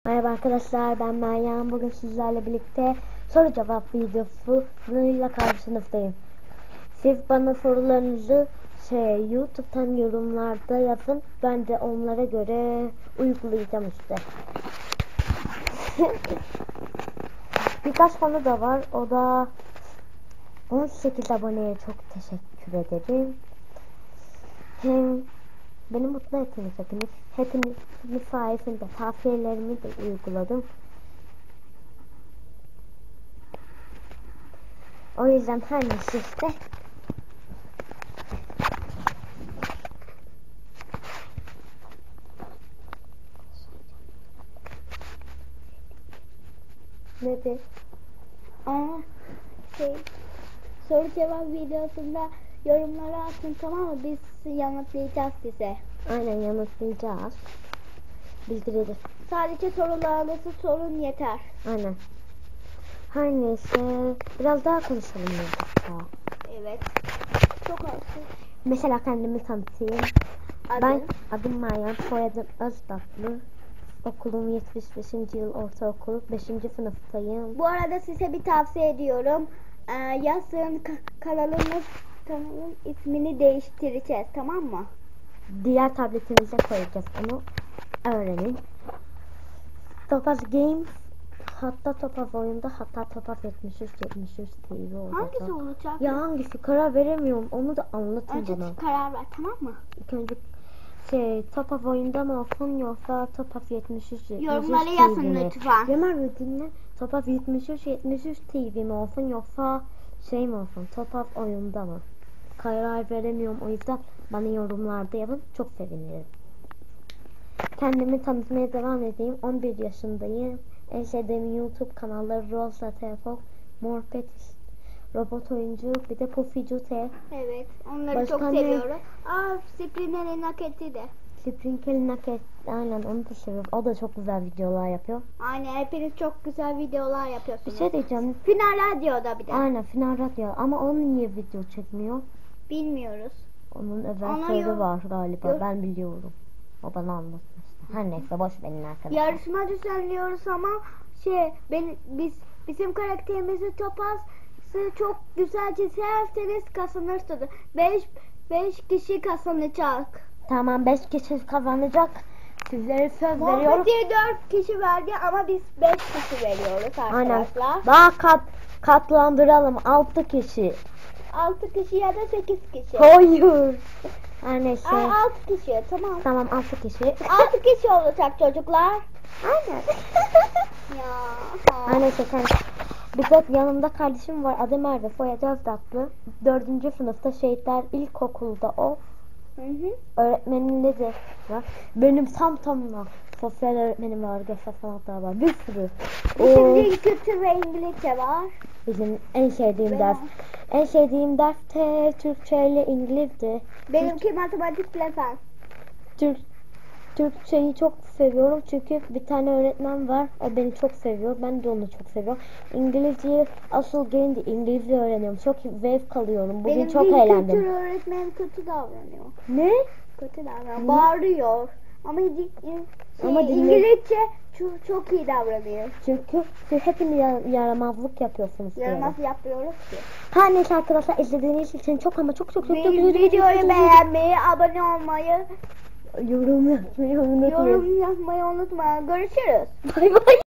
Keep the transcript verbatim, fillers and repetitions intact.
Merhaba arkadaşlar, ben Meryem. Bugün sizlerle birlikte soru cevap videosuyla karşı sınıftayım. Siz bana sorularınızı şey YouTube'dan yorumlarda yazın. Ben de onlara göre uygulayacağım işte. Birkaç konu da var. O da on sekiz aboneye çok teşekkür ederim. Hem beni mutlu ettiniz hepiniz. Hepiniz sayesinde tavsiyelerimi de uyguladım. O yüzden her neyse işte. Nedir? Aa, şey, soru cevap videosunda yorumlara atın, tamam mı? Biz yanıtlayacağız size. Aynen, yanıtlayacağız. Bildireceğiz. Sadece sorularınızı sorun yeter. Aynen. Her neyse biraz daha konuşalım burada. Evet. Çok haklısın. Mesela kendimi tanıtayım. Adın? Ben adım Meryem, soyadım Özdatlı. Okulum yetmiş beşinci yıl ortaokul, beşinci sınıftayım. Bu arada size bir tavsiye ediyorum. Ee, yazın ka- kanalımız kanalın ismini değiştireceğiz, tamam mı? Diğer tabletimize koyacağız, onu öğrenin. Topaz Games, hatta Topaz oyunda, hatta Topaz yetmiş üç yetmiş üç T V olacak. Hangisi olacak? Ya hangisi, karar veremiyorum, onu da anlatın Önce bana. karar ver, tamam mı? İlk önce şey Topaz oyunda mı olsun yoksa Topaz yetmiş üç yetmiş üç Yorumları T V yazın mi? lütfen. Yorumlar ve dinle. Topaz yetmiş üç yetmiş üç T V mi olsun yoksa şey mi olsun, Topaz oyunda mı? Karar veremiyorum, o yüzden bana yorumlarda yazın, çok sevinirim. Kendimi tanıtmaya devam edeyim. on bir yaşındayım. En sevdiğim YouTube kanalları Rosa Telefon, Morpet, Robot Oyuncu, bir de Puficu T. Evet, onları Başka çok ne? seviyorum. Aa, Sprinter'in naketi de. Sprinkle Naket, aynen onu da seviyorum. O da çok güzel videolar yapıyor. Aynen, hepiniz çok güzel videolar Bir yapıyorsunuz. şey diyeceğim. Final Radyo'da bir de. Aynen, Final Radyo, ama onun niye video çekmiyor? Bilmiyoruz. Onun özel Ona sırrı yor- var galiba. yor- Ben biliyorum. O bana anlatmıştı. Her neyse, boş verin arkadaşlar. Yarışma düzenliyoruz ama şey, ben, biz bizim karakterimizi Topaz'ı çok güzel çizerseniz kazanırsınız. beş beş kişi kazanacak. Tamam, beş kişi kazanacak. Sizlere söz veriyorum. Muhammed'e dört kişi verdi ama biz beş kişi veriyoruz Aynen. arkadaşlar. Daha kat katlandıralım. altı kişi. altı kişi ya da sekiz kişi. Hayır. Her neyse. Aa, altı kişi, tamam. Tamam, altı kişi. altı kişi olacak çocuklar. Aynen. Ya. Her neyse. Sen... Bir de yanımda kardeşim var. Adı Merve. Soyadı Özdatlı. Dördüncü sınıfta Şehitler İlkokulu'da o. Hı hı. Öğretmeninde de var. Benim tam tamına sosyal öğretmenim var, görsel sanatlar var, bir sürü. O Bizim kültür ve İngilizce var. bizim en sevdiğim Benim- ders. En sevdiğim ders de Türkçe ile İngilizce. Benimki matematikle fen. Türk Türkçeyi çok seviyorum çünkü bir tane öğretmen var. O beni çok seviyor. Ben de onu çok seviyorum. İngilizceyi asıl gelince İngilizce öğreniyorum. Çok zevk alıyorum. Bugün Benim çok dil eğlendim. kültür öğretmenim kötü davranıyor. Ne? Kötü davranıyor. Hı. Bağırıyor. Ama, di- şey, Ama dinle- İngilizce çok, çok iyi davranıyor. Çünkü siz hepiniz ya- yaramazlık yapıyorsunuz. diyorum. Yaramaz yapmıyoruz ki. Her neyse arkadaşlar, izlediğiniz için çok ama çok çok çok çok Vi- çok- Videoyu beğenmeyi, abone olmayı, yorum yapmayı unutmayın. yorum yapmayı unutmayın. Görüşürüz. Bay bay.